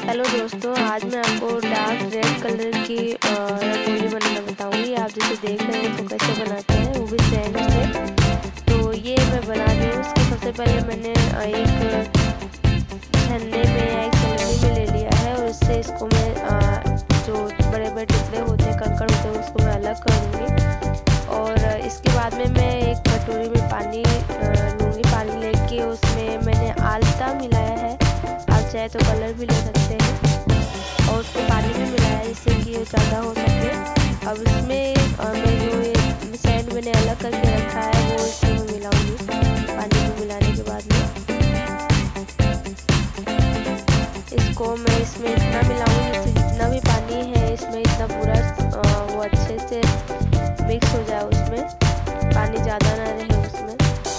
Hello दोस्तों, आज मैं आपको डार्क रेड कलर की रंगोली बनाना बताऊंगी। आप जैसे देख रहे हैं तो कैसे बनाते हैं, वो भी सैंड से। तो ये मैं बना रही हूँ। उसके सबसे पहले मैंने एक छन्ने में या एक छलनी में ले लिया है और इससे इसको मैं जो बड़े बड़े टुकड़े होते हैं, कंकड़ होते हैं, उसको मैं अलग करूँगी। और इसके बाद में मैं एक कटोरी में पानी लूँगी। पानी लेके उसमें मैंने आलता मिलाया है, आप चाहे तो कलर भी ले सकते हैं, और उसको पानी में मिलाया जिससे कि ये ज़्यादा हो सके। अब इसमें मैं जो ये सैंड मैंने अलग करके रखा है वो इसमें मैं मिलाऊंगी। पानी में मिलाने के बाद में इसको मैं इसमें इतना मिलाऊंगी जिससे जितना भी पानी है इसमें इतना पूरा वो अच्छे से मिक्स हो जाए, उसमें पानी ज़्यादा ना रहे उसमें।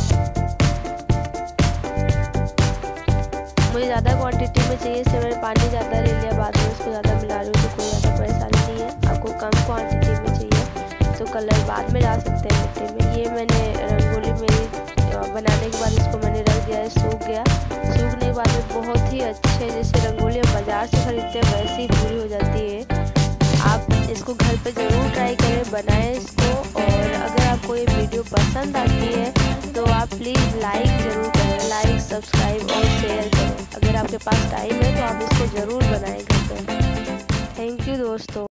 मुझे ज़्यादा क्वांटिटी में चाहिए इसलिए मैंने पानी ज़्यादा ले लिया। बाद में उसको ज़्यादा मिला रही हूँ तो कोई ज़्यादा परेशानी नहीं है। आपको कम क्वांटिटी में चाहिए तो कलर बाद में डाल सकते हैं मिट्टी में। ये मैंने रंगोली मेरी बनाने के बाद इसको मैंने रख दिया, सूख गया। सूखने के बाद में बहुत ही अच्छे जैसे रंगोली हम बाज़ार से खरीदते हैं वैसे ही पूरी हो जाती है। आप इसको घर पे ज़रूर ट्राई करें, बनाएं इसको। और अगर आपको ये वीडियो पसंद आती है तो आप प्लीज़ लाइक ज़रूर करें, लाइक, सब्सक्राइब और शेयर करें। अगर आपके पास टाइम है तो आप इसको ज़रूर बनाएं घर पे। थैंक यू दोस्तों।